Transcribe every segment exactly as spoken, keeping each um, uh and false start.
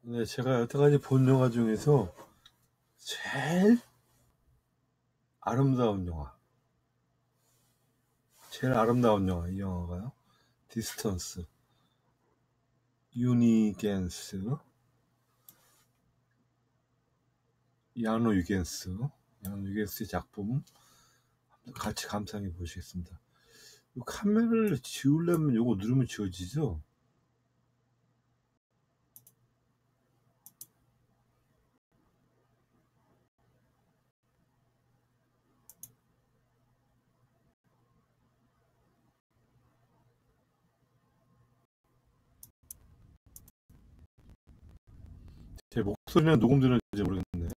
네, 제가 여태까지 본 영화 중에서 제일 아름다운 영화, 제일 아름다운 영화, 이 영화가요. 디스턴스, 유니겐스, 야노 유겐스, 야노 유겐스의 작품 같이 감상해 보시겠습니다. 이 카메라를 지우려면 요거 누르면 지워지죠? 제 목소리는 녹음되는지 모르겠네.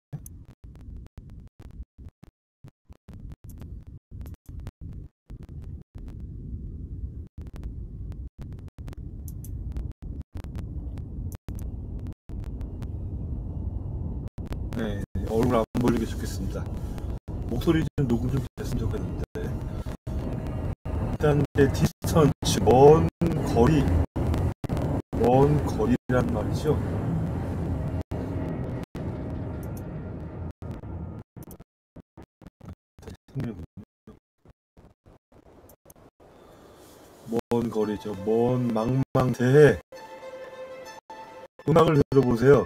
네, 얼굴 안 보이게 좋겠습니다. 목소리 좀 녹음 좀 됐으면 좋겠는데. 일단 이제 디스턴스, 먼 거리, 먼 거리란 말이죠. 먼 거리죠. 먼 망망대해. 음악을 들어보세요.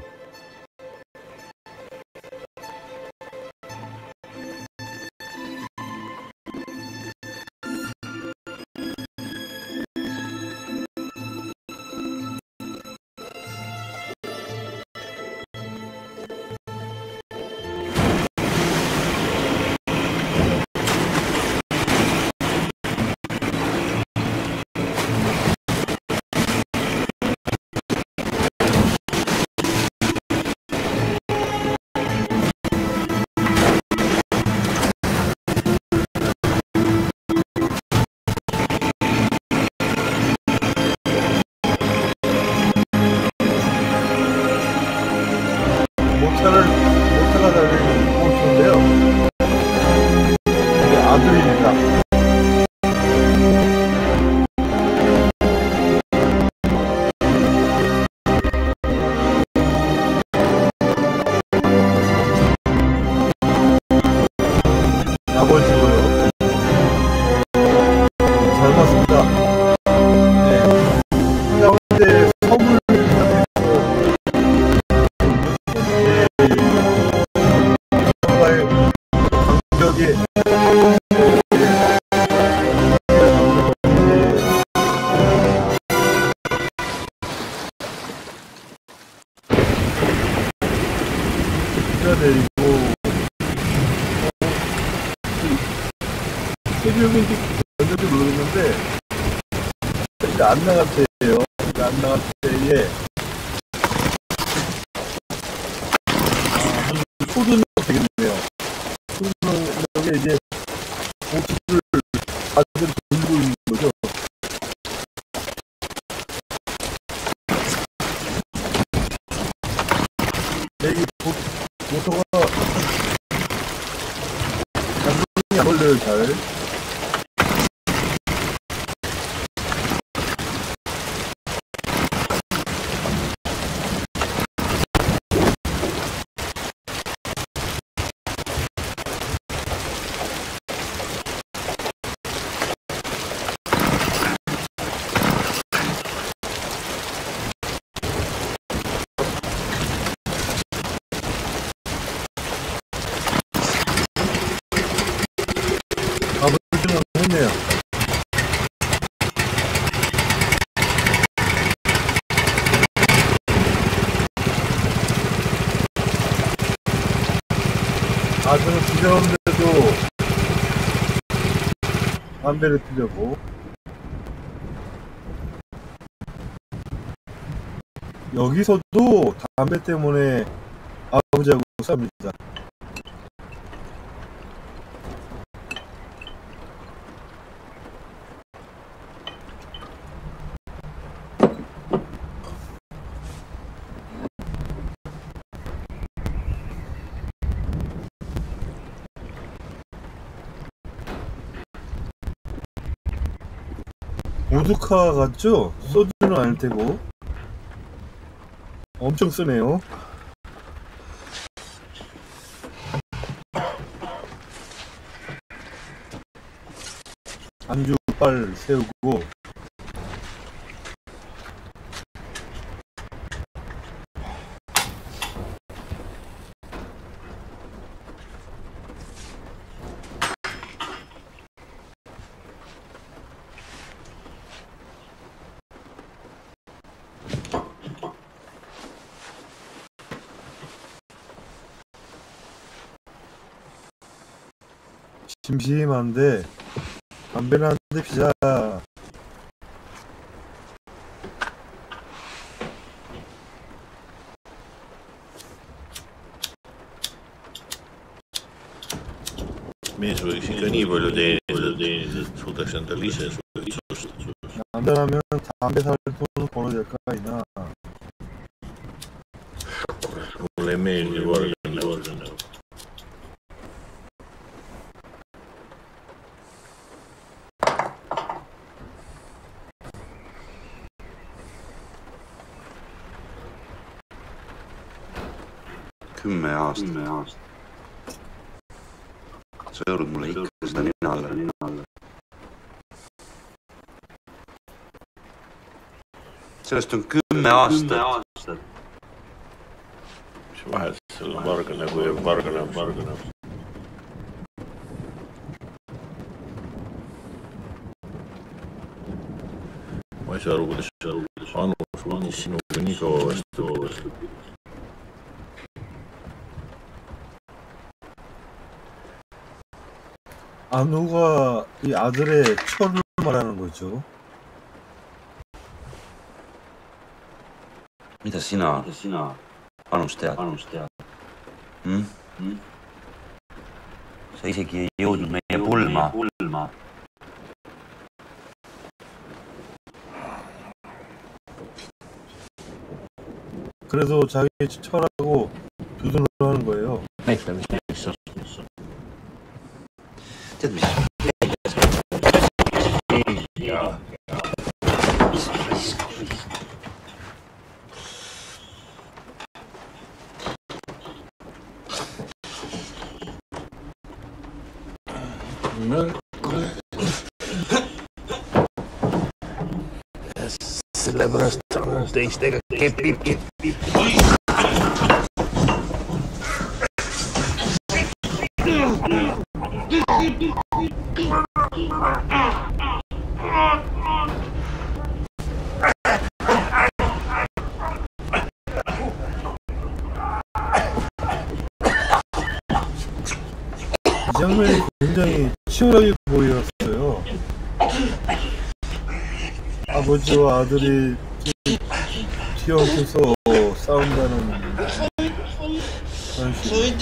모차를 모차가 달린 포스인데요. 이게 아들입니다. 아버지고요. 닮았습니다. 네. 가운데 서물 강력이 내리고 새벽인지 언제인지 모르겠는데 이제 안 나갔대요. 이제 안 나갔을 때에 아, 초저녁 되겠네요. 초저녁에 이제 보트를 다들 돌리고 있는 거죠. 이 보트가 장동이 안 걸려요, 잘. 아버지는 했네요. 아, 저는 부자인데도 담배를 피려고. 여기서도 담배 때문에 아버지하고 싸웁니다. 보드카 같죠? 소주는 아닐 테고. 엄청 쓰네요. 안주빨 세우고 심심한데 담배나 한 대 피자. mees võiks ikka nii palju teenida, et suudaks endale ise suhtsustada. 남자라면 담배 살 돈은 벌어야 될 거 아니나. Mulle ei meeldi vargane. Kümme aastat. Sa jõudnud mulle ikka seda nina alla. Sellest on kümme aastat. Mis vahet selle vargane, kui vargane on vargane? Ma ei saa aru, kuidas Anu suutis sinuga nii kaua vastu. 안우가 이 아들의 철을 말하는 거죠. Mida sina, Anus tead? Hmm? Sa isegi ei jõudnud meie pulma. 그래서 자기 철하고 두둔을 하는 거예요. Näita, mis näiteks on. Tead, mis? Jaa. Sellepärast on teistega kepib. 이 장면이 굉장히 치열하게 보였어요. 아버지와 아들이 뒤엉켜서 싸운다는 그런 식으로.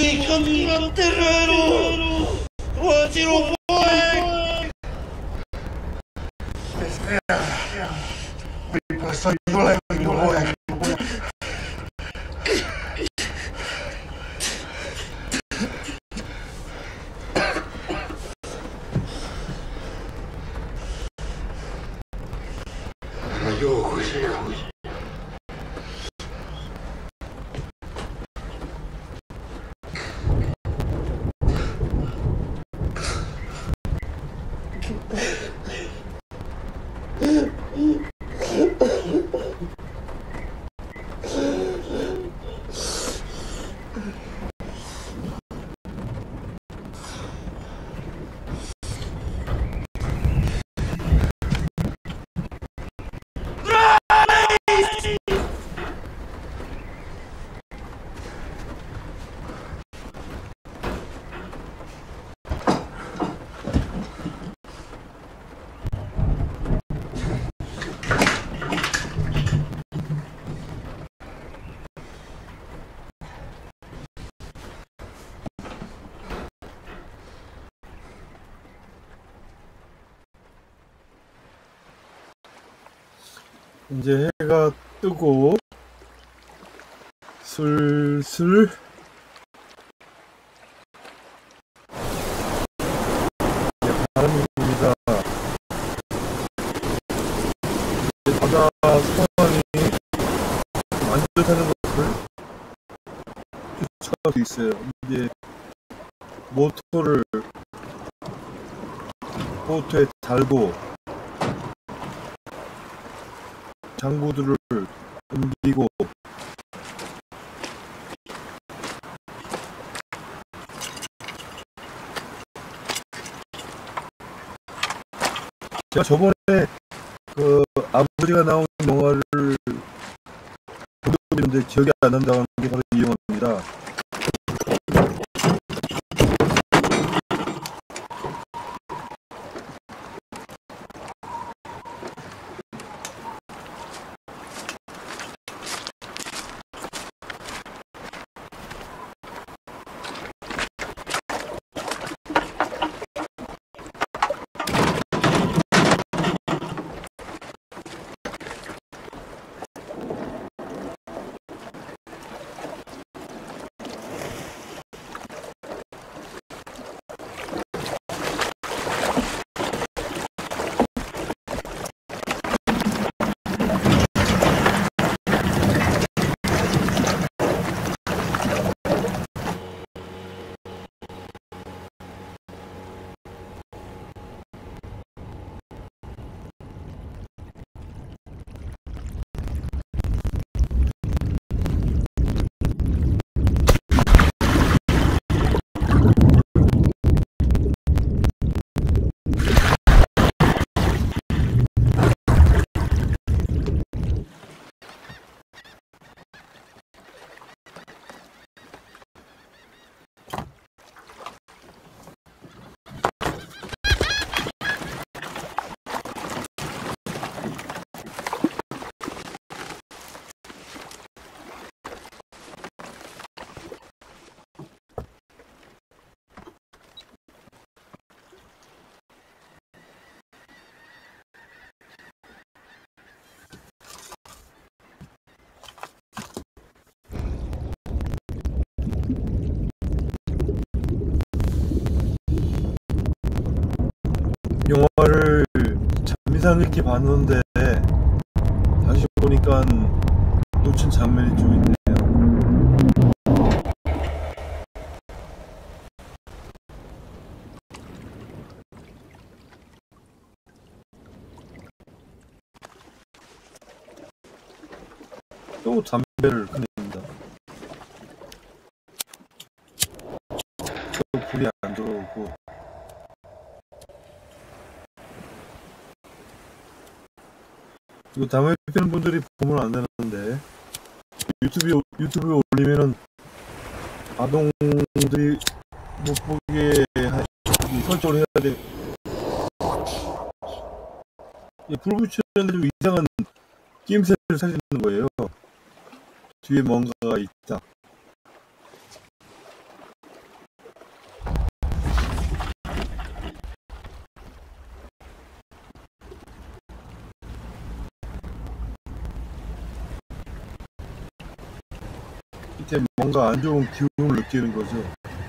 이제 해가 뜨고 슬슬 바람이 붑니다. 바다 상황이 많이 좋다는 것을 추측할 수 있어요. 이제 모터를 보트에 달고 장구들을 옮기고 제가 저번에 그 아버지가 나온 영화를 보는데 기억이 안 난다는 게 바로 이 영화입니다. 영화를 잠이상 이렇게 봤는데 다시 보니까 놓친 장면이 좀 있네요. 또 담배를 끊습니다. 또 불이 안 들어오고 이거 담배 피는 분들이 보면 안 되는데 유튜브에 유튜브에 올리면은 아동들이 못 보게 하, 설정을 해야 돼. 불 붙이는데 좀 이상한 끼임새를 살리는 거예요. 뒤에 뭔가가 있다. 밑에 뭔가 안 좋은 기운을 느끼는 거죠.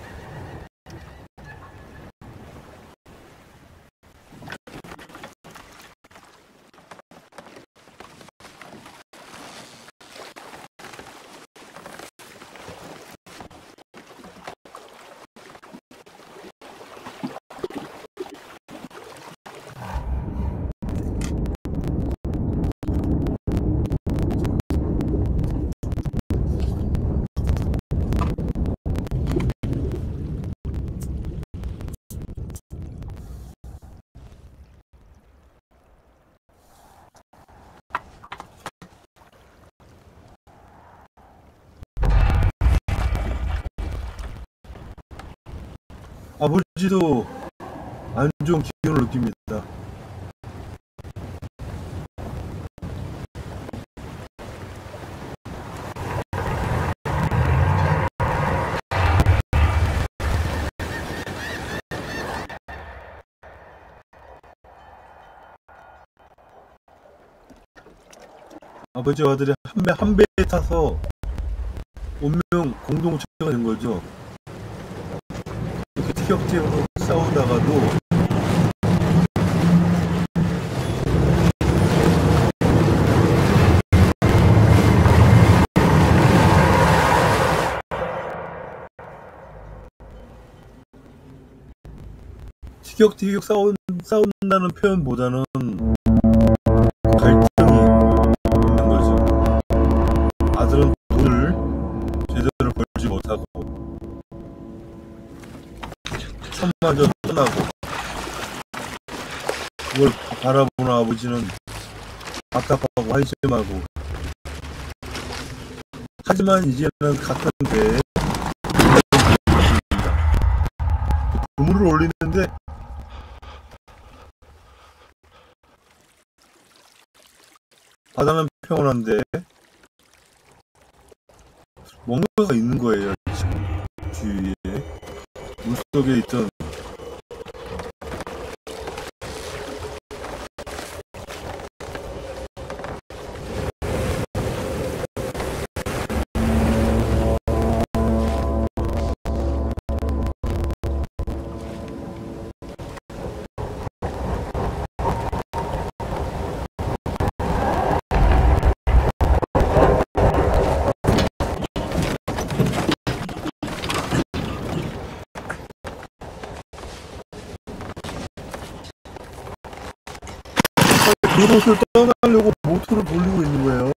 아버지도 안 좋은 기운을 느낍니다. 아버지와 아들이 한 배, 한 배에 타서 운명 공동체가 된 거죠. 이렇게 티격태격으로 싸우다가도 티격태격 싸운, 싸운다는 표현보다는 갈등이 있는 거죠. 아들은 돈을 제대로 벌지 못하고 천마저 떠나고 그걸 바라보는 아버지는 답답하고 한심하고 하지만 이제는 같은 배에 그물을 올리는데 바다는 평온한데 뭔가가 있는 거예요. 주위에 물속에 있던 그곳을 떠나려고 모터를 돌리고 있는 거예요.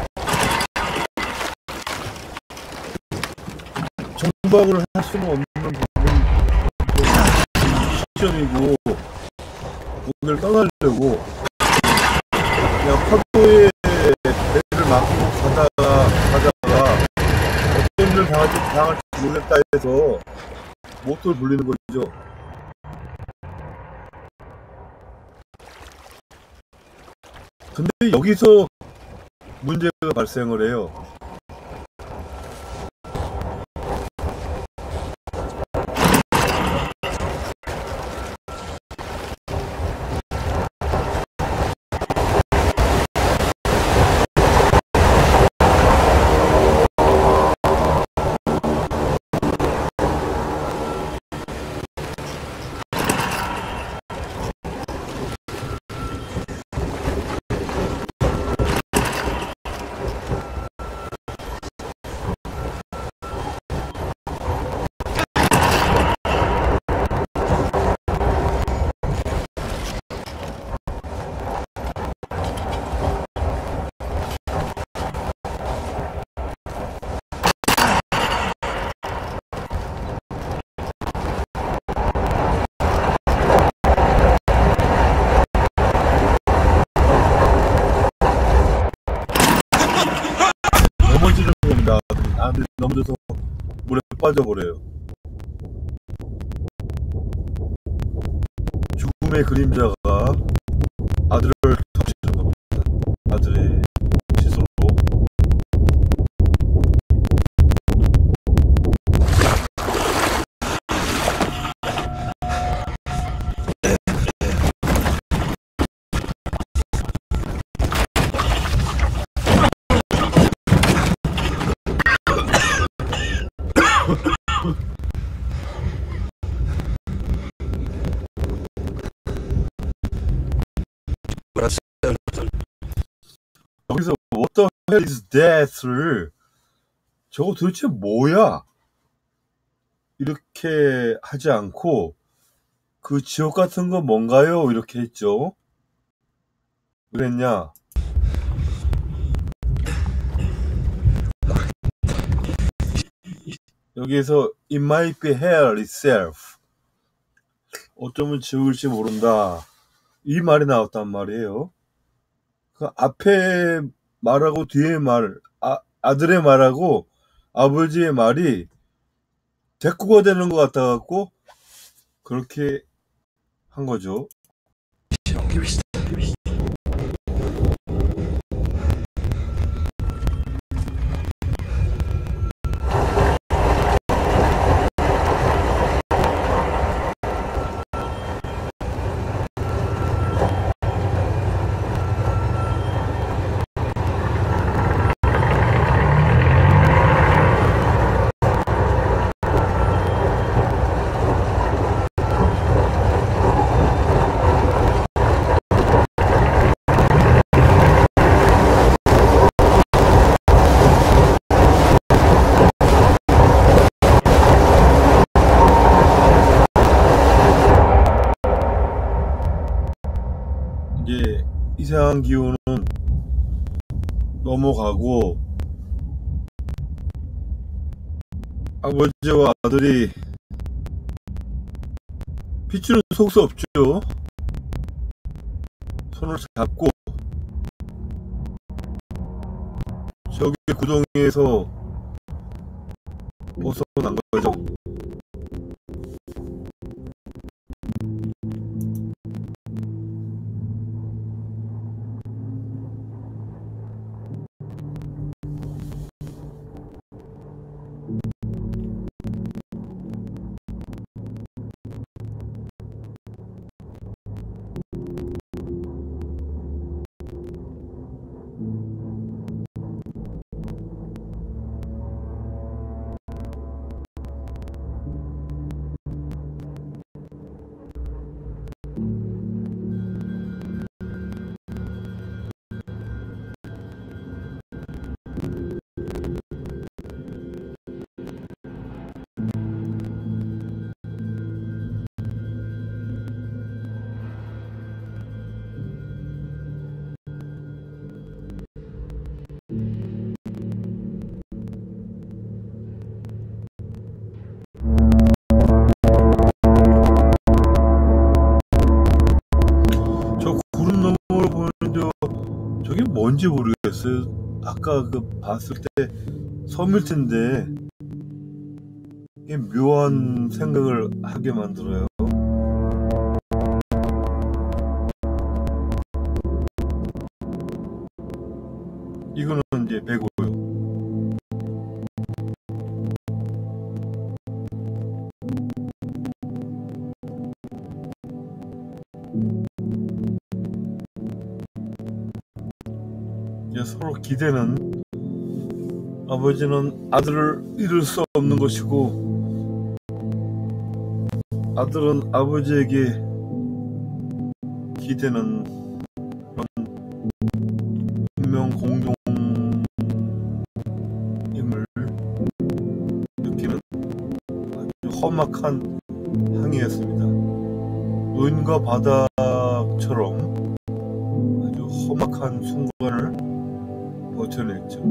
정박을 할 수는 없는 부분 시점이고 거기를 떠나려고 그냥 파도에 배를 막고 가다가 가다가 어떤 일을 당할지 당할지 모르겠다 해서 모터를 돌리는 거죠. 근데 여기서 문제가 발생을 해요. 넘어지는 겁니다. 아들이 넘어져서 물에 빠져버려요. 죽음의 그림자가 아들을 덮치는 겁니다. 아들의 시선으로. 여기서 What the hell is that을 저거 도대체 뭐야? 이렇게 하지 않고 그 지옥 같은 건 뭔가요? 이렇게 했죠. 그랬냐? 여기에서 It might be hell itself. 어쩌면 지옥일지 모른다. 이 말이 나왔단 말이에요. 그 앞에 말하고 뒤에 말, 아, 아들의 말하고 아버지의 말이 대꾸가 되는 것 같아갖고 그렇게 한 거죠. 이상한 기운은 넘어가고 아버지와 아들이 핏줄은 속 수 없죠. 손을 잡고 저기 구덩이에서 벗어난 거죠. 저 구름 너머로 보이는 저 저게 뭔지 모르겠어요. 아까 그 봤을 때 섬일 텐데 이게 묘한 생각을 하게 만들어요. 이거는 이제 배고요. 이제 서로 기대는 아버지는 아들을 잃을 수 없는 것이고 아들은 아버지에게 기대는 그런 운명 공동임을 느끼는 아주 험악한 항해였습니다. 노인과 바닥처럼 아주 험악한 순간을 버텨냈죠.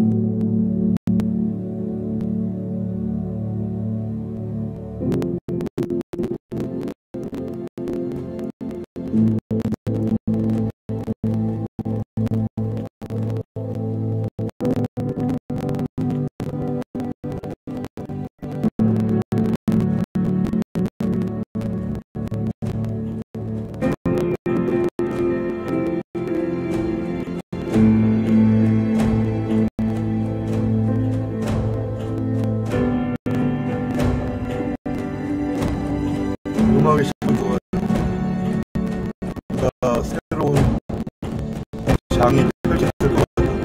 음악이 참 좋아요. 뭔가 새로운 장이 펼쳐질 것 같아요.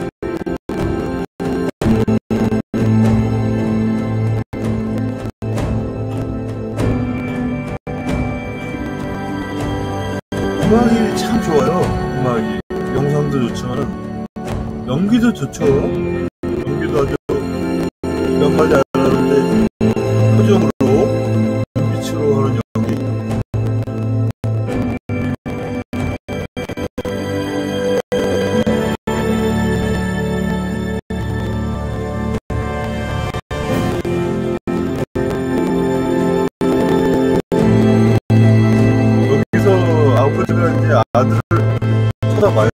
음악이 참 좋아요. 음악이 영상도 좋지만 연기도 좋죠. 연기도 아주 몇 마디 안 하는데 표정으로 눈빛으로 하는 연기. 여기서 아버지가 이제 아들을 쳐다봐요.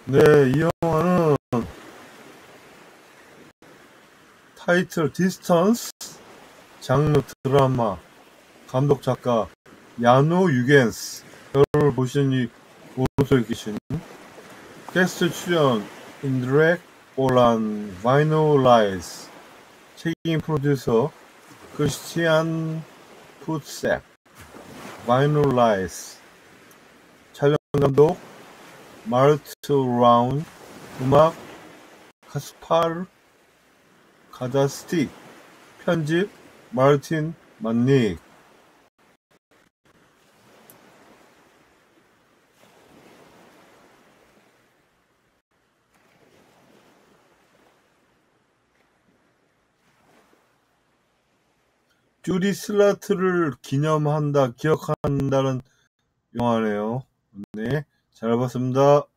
네, 이 영화는 타이틀 디스턴스, 장르 드라마, 감독 작가 야노 유겐스, 를 보시니 오른쪽에 계신 게스트 출연 인드렉 올란 바이노라이스, 책임 프로듀서 크리스티안 푸색, 바이노라이스, 촬영 감독 마르트 라운, 음악 카스파르 카다스틱, 편집 마르틴 만닉. 주디 슬라트를 기념한다, 기억한다는 영화네요. 네, 잘 봤습니다.